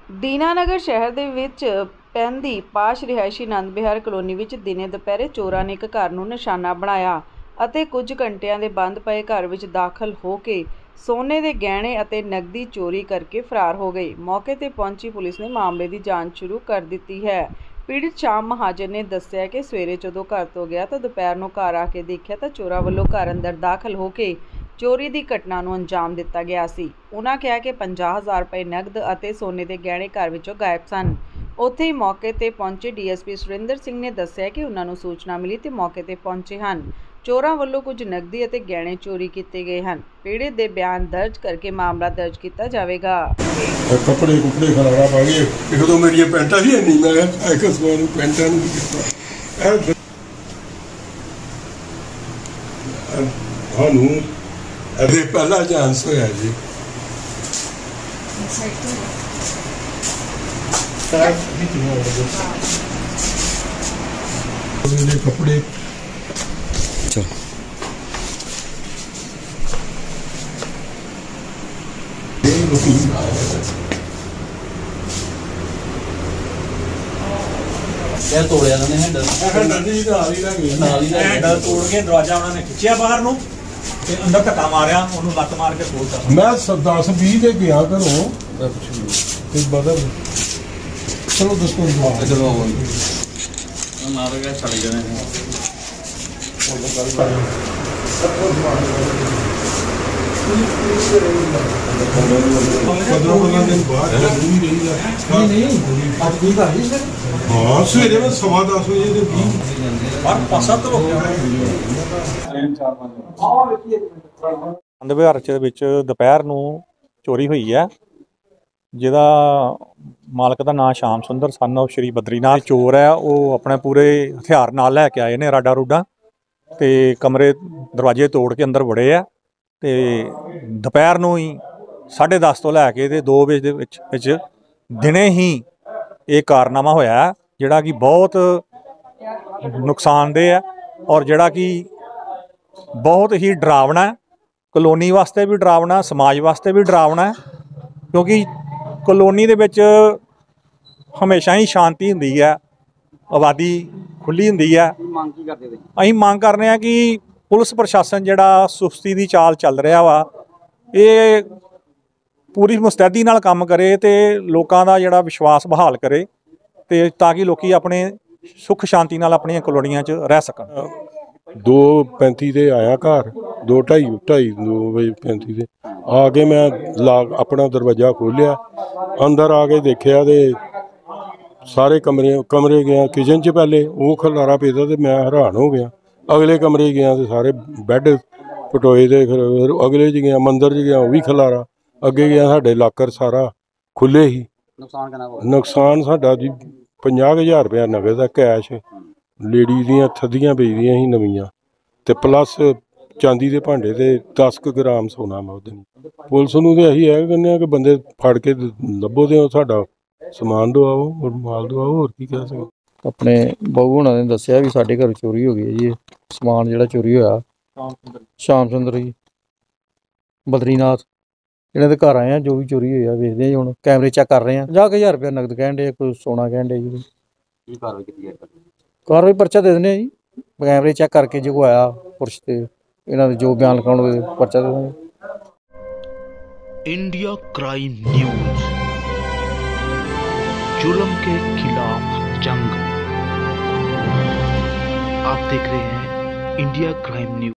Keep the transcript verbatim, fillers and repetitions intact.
ਦੀਨਾਨਗਰ ਸ਼ਹਿਰ ਦੇ ਵਿੱਚ ਪੈਂਦੀ ਪਾਸ਼ ਰਿਹਾਇਸ਼ੀ ਆਨੰਦ ਵਿਹਾਰ ਕਲੋਨੀ ਵਿੱਚ ਦਿਨੇ ਦੁਪਹਿਰੇ ਚੋਰਾਂ ਨੇ ਇੱਕ ਘਰ ਨੂੰ ਨਿਸ਼ਾਨਾ ਬਣਾਇਆ ਅਤੇ ਕੁਝ ਘੰਟਿਆਂ ਦੇ ਬੰਦ ਪਏ ਘਰ ਵਿੱਚ ਦਾਖਲ ਹੋ ਕੇ ਸੋਨੇ ਦੇ ਗਹਿਣੇ ਅਤੇ ਨਕਦੀ ਚੋਰੀ ਕਰਕੇ ਫਰਾਰ ਹੋ ਗਏ। ਮੌਕੇ ਤੇ ਪਹੁੰਚੀ ਪੁਲਿਸ ਨੇ ਮਾਮਲੇ ਦੀ ਜਾਂਚ ਸ਼ੁਰੂ ਕਰ ਦਿੱਤੀ ਹੈ। ਪੀੜਿਤ ਸ਼ਾਮ ਮਹਾਜਨ ਨੇ ਦੱਸਿਆ ਕਿ ਸਵੇਰੇ ਜਦੋਂ ਘਰ ਤੋਂ ਗਿਆ ਤਾਂ ਦੁਪਹਿਰ ਨੂੰ ਘਰ ਆ ਕੇ ਦੇਖਿਆ ਤਾਂ ਚੋਰਾਂ ਵੱਲੋਂ ਘਰ ਅੰਦਰ ਦਾਖਲ ਹੋ ਕੇ ਚੋਰੀ ਦੀ ਘਟਨਾ ਨੂੰ ਅੰਜਾਮ ਦਿੱਤਾ ਗਿਆ ਸੀ। ਉਹਨਾਂ ਕਿਹਾ ਕਿ ਪੰਜਾਹ ਹਜ਼ਾਰ ਰੁਪਏ ਨਕਦ ਅਤੇ ਸੋਨੇ ਦੇ ਗਹਿਣੇ ਘਰ ਵਿੱਚੋਂ ਗਾਇਬ ਸਨ। ਉੱਥੇ ਹੀ ਮੌਕੇ ਤੇ ਪਹੁੰਚੇ D S P Surinder Singh ਨੇ ਦੱਸਿਆ ਕਿ ਉਹਨਾਂ ਨੂੰ ਸੂਚਨਾ ਮਿਲੀ ਤੇ ਮੌਕੇ ਤੇ ਪਹੁੰਚੇ ਹਨ। ਚੋਰਾਂ ਵੱਲੋਂ ਕੁਝ ਨਕਦੀ ਅਤੇ ਗਹਿਣੇ ਚੋਰੀ ਕੀਤੇ ਗਏ ਹਨ। ਪੀੜਿਤ ਦੇ ਬਿਆਨ ਦਰਜ ਕਰਕੇ ਮਾਮਲਾ ਦਰਜ ਕੀਤਾ ਜਾਵੇਗਾ। ਕੱਪੜੇ ਕੁਪੜੇ ਖਰਾਬ ਆ ਗਏ, ਇੱਕ ਦੋ ਮੇਰੀਆਂ ਪੈਂਟਾਂ ਸੀ ਨਹੀਂ, ਮੈਂ ਇੱਕ ਸਵਾਰ ਨੂੰ ਪੈਂਟਾਂ ਨੂੰ ਕੀਤਾ ਸਾਨੂੰ ਅਰੇ ਪਹਿਲਾ ਚਾਂਸ ਹੋਇਆ ਜੀ। ਮੇਰੇ ਕੱਪੜੇ ਇਹ ਤੋੜਿਆ ਇਹਨਾਂ ਨੇ ਹੈਂਡਲ ਹੈਂਡਲ ਦੀ ਨਾਲ ਹੀ ਲੱਗ ਗਿਆ, ਨਾਲ ਹੀ ਹੈਂਡਲ ਤੋੜ ਕੇ ਦਰਵਾਜ਼ਾ ਉਹਨਾਂ ਨੇ ਖਿੱਚਿਆ ਬਾਹਰ ਨੂੰ ਤੇ ਅੰਦਰ ਧੱਕਾ ਮਾਰਿਆ, ਉਹਨੂੰ ਲੱਤ ਮਾਰ ਕੇ ਖੋਲਤਾ। ਮੈਂ ਦਸ ਵੀਹ ਤੇ ਗਿਆ ਘਰੋਂ ਤੇ ਬਦਲ ਚਲੋ ਦੱਸੋ ਚਲੋ ਮਾਰ ਗਿਆ ਛੱਡ ਜਾਣੇ ਪੰਦਰਾਂ ਪੰਦਰਾਂ ਦਿਨ ਬਾਅਦ ਨਹੀਂ ਰਹੀ ਨਹੀਂ ਨਹੀਂ ਅੱਜ ਕੀ ਕਰ ਰਹੀ ਸਰ? ਹਾਂ ਸਵੇਰੇ ਮੈਂ ਸਵਾ ਦਸ ਵਜੇ ਦੇ ਵੀਹ ਬਾਹਰ ਪਾਸਾ ਤੋਂ ਹੋ ਗਿਆ। ਆਨੰਦ ਵਿਹਾਰ ਚ ਵਿੱਚ ਦੁਪਹਿਰ ਨੂੰ ਚੋਰੀ ਹੋਈ ਹੈ, ਜਿਹਦਾ ਮਾਲਕ ਦਾ ਨਾਮ ਸ਼ਾਮ ਸੁੰਦਰ ਸਨ ਆਫ ਸ਼੍ਰੀ ਬਦਰੀਨਾਥ। ਚੋਰ ਹੈ ਉਹ ਆਪਣੇ ਪੂਰੇ ਹਥਿਆਰ ਨਾਲ ਲੈ ਕੇ ਆਏ ਨੇ, ਰਾਡਾ ਰੂਡਾ ਤੇ ਕਮਰੇ ਦਰਵਾਜ਼ੇ ਤੋੜ ਕੇ ਅੰਦਰ ਵੜੇ ਆ ਤੇ ਦੁਪਹਿਰ ਨੂੰ ਹੀ ਸਾਢੇ ਦਸ ਤੋਂ ਲੈ ਕੇ ਤੇ ਦੋ ਵਜੇ ਦੇ ਵਿੱਚ ਵਿੱਚ ਦਿਨੇ ਹੀ ਇਹ ਕਾਰਨਾਮਾ ਹੋਇਆ, ਜਿਹੜਾ ਕਿ ਬਹੁਤ ਨੁਕਸਾਨਦੇਹ ਹੈ ਔਰ ਜਿਹੜਾ ਕਿ ਬਹੁਤ ਹੀ ਡਰਾਵਣਾ, ਕਲੋਨੀ ਵਾਸਤੇ ਵੀ ਡਰਾਵਣਾ, ਸਮਾਜ ਵਾਸਤੇ ਵੀ ਡਰਾਵਣਾ, ਕਿਉਂਕਿ ਕਲੋਨੀ ਦੇ ਵਿੱਚ ਹਮੇਸ਼ਾ ਹੀ ਸ਼ਾਂਤੀ ਹੁੰਦੀ ਹੈ, ਆਬਾਦੀ ਖੁੱਲ੍ਹੀ ਹੁੰਦੀ ਹੈ। ਮੰਗ ਕੀ ਕਰਦੇ ਤੁਸੀਂ? ਅਸੀਂ ਮੰਗ ਕਰਨੇ ਆ ਕਿ ਪੁਲਿਸ ਪ੍ਰਸ਼ਾਸਨ ਜਿਹੜਾ ਸੁਸਤੀ ਦੀ ਚਾਲ ਚੱਲ ਰਿਹਾ ਵਾ, ਇਹ ਪੂਰੀ ਮੁਸਤੈਦੀ ਨਾਲ ਕੰਮ ਕਰੇ ਤੇ ਲੋਕਾਂ ਦਾ ਜਿਹੜਾ ਵਿਸ਼ਵਾਸ ਬਹਾਲ ਕਰੇ ਤੇ ਤਾਂ ਕਿ ਲੋਕੀ ਆਪਣੇ ਸੁੱਖ ਸ਼ਾਂਤੀ ਨਾਲ ਆਪਣੀਆਂ ਕਲੋਨੀਆਂ 'ਚ ਰਹਿ ਸਕਣ। ਦੋ ਪੈਂਤੀ ਤੇ ਆਇਆ ਘਰ, ਦੋ ਢਾਈ ਢਾਈ ਦੋ ਵਜੇ ਪੈਂਤੀ ਤੇ ਆ ਕੇ ਮੈਂ ਲਾ ਆਪਣਾ ਦਰਵਾਜ਼ਾ ਖੋਲ੍ਹਿਆ, ਅੰਦਰ ਆ ਕੇ ਦੇਖਿਆ ਤੇ ਸਾਰੇ ਕਮਰੇ ਕਮਰੇ ਗਿਆ ਕਿਚਨ 'ਚ ਪਹਿਲੇ ਉਹ ਖਲਾਰਾ ਪਿਆ ਤੇ ਮੈਂ ਹੈਰਾਨ ਹੋ ਗਿਆ। ਅਗਲੇ ਕਮਰੇ ਗਿਆ ਤੇ ਸਾਰੇ ਬੈੱਡ ਪਟੋਏ ਤੇ, ਫਿਰ ਅਗਲੇ 'ਚ ਗਿਆ ਮੰਦਰ 'ਚ ਗਿਆ ਉਹ ਵੀ ਖਲਾਰਾ, ਅੱਗੇ ਗਿਆ ਸਾਡੇ ਲਾਕਰ ਸਾਰਾ ਖੁੱਲ੍ਹੇ ਹੀ। ਨੁਕਸਾਨ ਕਿੰਨਾ ਹੋਇਆ? ਨੁਕਸਾਨ ਸਾਡਾ ਜੀ ਪੰਜਾਹ ਕੁ ਹਜ਼ਾਰ ਰੁਪਇਆ ਨਗਦ ਦਾ ਕੈਸ਼, ਲੇਡੀ ਦੀਆਂ ਥੱਦੀਆਂ ਵੇਚਦੀਆਂ ਸੀ ਨਵੀਆਂ ਤੇ ਪਲੱਸ ਚਾਂਦੀ ਦੇ ਭਾਂਡੇ ਤੇ ਦਸ ਕੁ ਗ੍ਰਾਮ ਸੋਨਾ ਮੈਂ ਉਹਦੇ। ਪੁਲਿਸ ਨੂੰ ਤੇ ਅਸੀਂ ਇਹ ਕਹਿੰਦੇ ਆ ਕਿ ਬੰਦੇ ਫੜ ਕੇ ਲੱਭੋ ਤੇ ਸਾਡਾ ਸਮਾਨ ਦਵਾਓ, ਹੋਰ ਮਾਲ ਦਵਾਓ, ਹੋਰ ਕੀ ਕਹਿ ਸਕਦੇ। ਆਪਣੇ ਬਾਊ ਹੋਣਾ ਨੇ ਦੱਸਿਆ ਵੀ ਸਾਡੇ ਘਰ ਚੋਰੀ ਹੋ ਗਈ ਹੈ ਜੀ। ਸਮਾਨ ਜਿਹੜਾ ਚੋਰੀ ਹੋਇਆ ਸ਼ਾਮ ਸੁੰਦਰ ਜੀ ਬਦਰੀਨਾਥ, ਇਹਨਾਂ ਦੇ ਘਰ ਆਏ ਆ, ਜੋ ਵੀ ਚੋਰੀ ਹੋਇਆ ਵੇਖਦੇ ਆ ਜੀ। ਹੁਣ ਕੈਮਰੇ ਚੈੱਕ ਕਰ ਰਹੇ ਆ। ਪੰਜਾਹ ਕੁ ਹਜ਼ਾਰ ਰੁਪਇਆ ਨਕਦ ਕਹਿਣ ਡੇ, ਕੋਈ ਸੋਨਾ ਕਹਿਣ ਡੇ ਜੀ। ਕੀ ਕਾਰਵਾਈ ਕੀਤੀ ਹੈ? ਕਾਰਵਾਈ ਪਰਚਾ ਦੇ ਦਿੰਦੇ ਆ ਜੀ, ਕੈਮਰੇ ਚੈੱਕ ਕਰਕੇ ਜੇ ਕੋਈ ਆਇਆ ਪੁਰਸ਼ ਤੇ ਇਹਨਾਂ ਦੇ ਜੋ ਬਿਆਨ ਲਿਖਾਉਣਗੇ ਪਰਚਾ ਦੇ ਦੇਵਾਂਗੇ। इंडिया क्राइम न्यूज, जुर्म के खिलाफ जंग। आप देख रहे हैं इंडिया क्राइम न्यूज।